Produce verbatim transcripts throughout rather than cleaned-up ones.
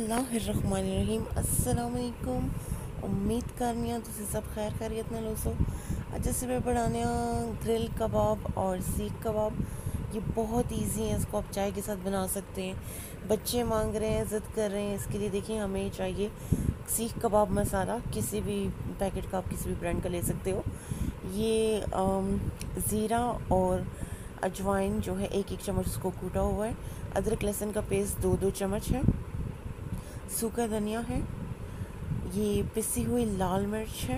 बिस्मिल्लाहिर्रहमानिर्रहीम अस्सलाम वालेकुम। उम्मीद करनी है तुम सब खैर खैरियत ना लो सो। अज से मैं बनाने ग्रिल कबाब और सीख कबाब। ये बहुत इजी है, इसको आप चाय के साथ बना सकते हैं। बच्चे मांग रहे हैं, ज़िद कर रहे हैं, इसके लिए देखिए हमें चाहिए सीख कबाब मसाला। किसी भी पैकेट का आप किसी भी ब्रांड का ले सकते हो। ये ज़ीरा और अजवाइन जो है एक एक चम्मच उसको कूटा हुआ है। अदरक लहसुन का पेस्ट दो दो चम्मच है। सूखा धनिया है। ये पिसी हुई लाल मिर्च है।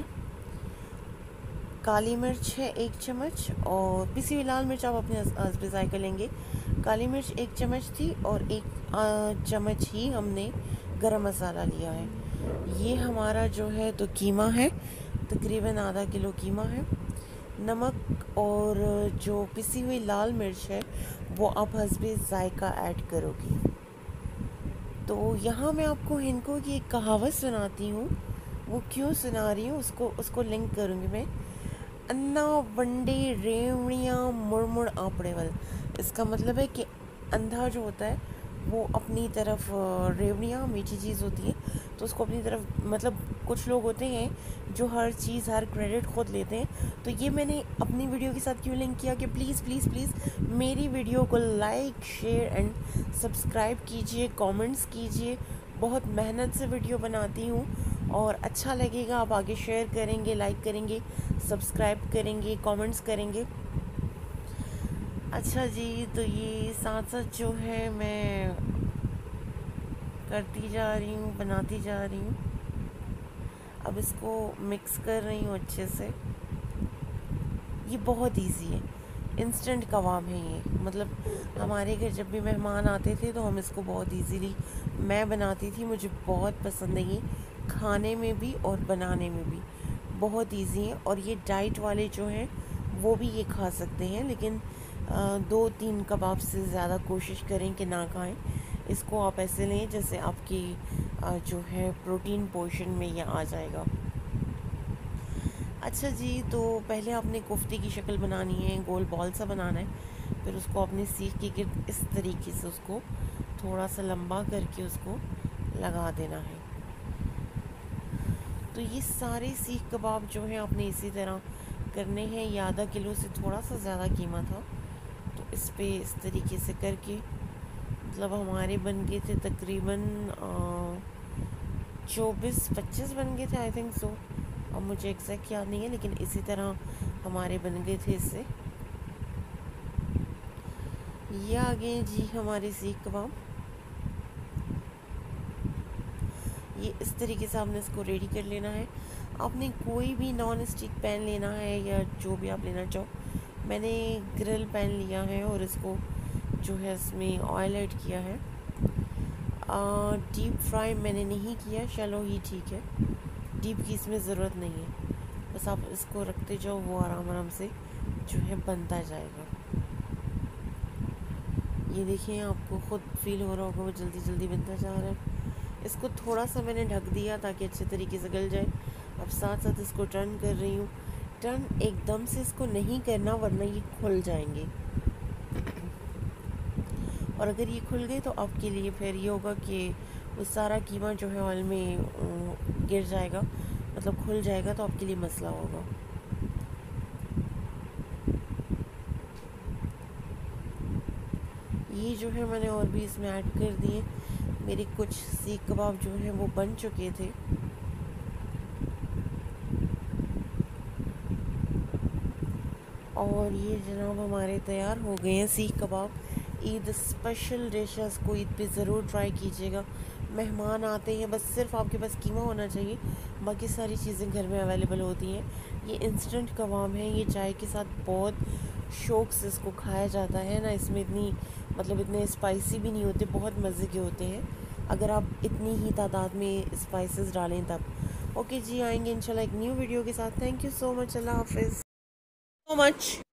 काली मिर्च है एक चम्मच, और पिसी हुई लाल मिर्च आप अपने हस्बे जायका लेंगे। काली मिर्च एक चम्मच थी और एक चम्मच ही हमने गरम मसाला लिया है। ये हमारा जो है तो कीमा है, तकरीबन आधा किलो कीमा है। नमक और जो पिसी हुई लाल मिर्च है वो आप हस्बे जायका ऐड करोगी। तो यहाँ मैं आपको हिनको की एक कहावत सुनाती हूँ। वो क्यों सुना रही हूँ उसको उसको लिंक करूँगी मैं। अन्ना वंडे रेवड़ियाँ मुड़ आपड़े वल। इसका मतलब है कि अंधा जो होता है वो अपनी तरफ, रेवड़ियाँ मीठी चीज़ होती है तो उसको अपनी तरफ, मतलब कुछ लोग होते हैं जो हर चीज़ हर क्रेडिट खुद लेते हैं। तो ये मैंने अपनी वीडियो के साथ क्यों लिंक किया कि प्लीज़ प्लीज़ प्लीज़ मेरी वीडियो को लाइक शेयर एंड सब्सक्राइब कीजिए, कमेंट्स कीजिए। बहुत मेहनत से वीडियो बनाती हूँ और अच्छा लगेगा आप आगे शेयर करेंगे, लाइक करेंगे, सब्सक्राइब करेंगे, कमेंट्स करेंगे। अच्छा जी, तो ये साथ साथ जो है मैं करती जा रही हूँ, बनाती जा रही हूँ। अब इसको मिक्स कर रही हूँ अच्छे से। ये बहुत इजी है, इंस्टेंट कबाब है ये। मतलब हमारे घर जब भी मेहमान आते थे तो हम इसको बहुत इजीली मैं बनाती थी। मुझे बहुत पसंद है ये, खाने में भी और बनाने में भी बहुत इजी है। और ये डाइट वाले जो हैं वो भी ये खा सकते हैं, लेकिन आ, दो तीन कबाब से ज़्यादा कोशिश करें कि ना खाएं। इसको आप ऐसे लें जैसे आपकी आ, जो है प्रोटीन पोर्शन में ये आ जाएगा। अच्छा जी, तो पहले आपने कोफ्ते की शक्ल बनानी है, गोल बॉल सा बनाना है। फिर उसको आपने सीख के इस तरीके से उसको थोड़ा सा लंबा करके उसको लगा देना है। तो ये सारे सीख कबाब जो हैं आपने इसी तरह करने हैं। ये आधा किलो से थोड़ा सा ज़्यादा कीमा था, तो इस पे इस तरीके से करके, मतलब हमारे बन गए थे तकरीबन चौबीस पच्चीस बन गए थे, आई थिंक सो। अब मुझे एग्जैक्ट याद नहीं है, लेकिन इसी तरह हमारे बन गए थे इससे। ये आ गए जी हमारे सीख कबाब। ये इस तरीके से आपने इसको रेडी कर लेना है। आपने कोई भी नॉन स्टिक पैन लेना है या जो भी आप लेना चाहो। मैंने ग्रिल पैन लिया है और इसको जो है इसमें ऑयल ऐड किया है। डीप फ्राई मैंने नहीं किया, शैलो ही ठीक है। डीप की इसमें ज़रूरत नहीं है, बस आप इसको रखते जाओ, वो आराम आराम से जो है बनता जाएगा। ये देखिए आपको खुद फील हो रहा होगा वो जल्दी जल्दी बनता जा रहा है। इसको थोड़ा सा मैंने ढक दिया ताकि अच्छे तरीके से गल जाए। अब साथ साथ इसको टर्न कर रही हूँ। टर्न एकदम से इसको नहीं करना वरना ये खुल जाएंगे, और अगर ये खुल गए तो आपके लिए फिर ये होगा कि वो सारा कीमा जो है ऑयल में गिर जाएगा, मतलब खुल जाएगा, तो आपके लिए मसला होगा। ये जो है मैंने और भी इसमें ऐड कर दिए। मेरे कुछ सीख कबाब जो हैं वो बन चुके थे। और ये जनाब हमारे तैयार हो गए हैं सीख कबाब। ईद स्पेशल डिशेस को ईद पे ज़रूर ट्राई कीजिएगा। मेहमान आते हैं, बस सिर्फ आपके पास कीमा होना चाहिए, बाकी सारी चीज़ें घर में अवेलेबल होती हैं। ये इंस्टेंट कबाब हैं, ये चाय के साथ बहुत शौक़ से इसको खाया जाता है ना। इसमें इतनी, मतलब इतने स्पाइसी भी नहीं होते, बहुत मज़े के होते हैं अगर आप इतनी ही तादाद में स्पाइसेस डालें तब। ओके जी, आएंगे इंशाल्लाह एक न्यू वीडियो के साथ। Thank you so much, Allah हाफिज़ सो मच।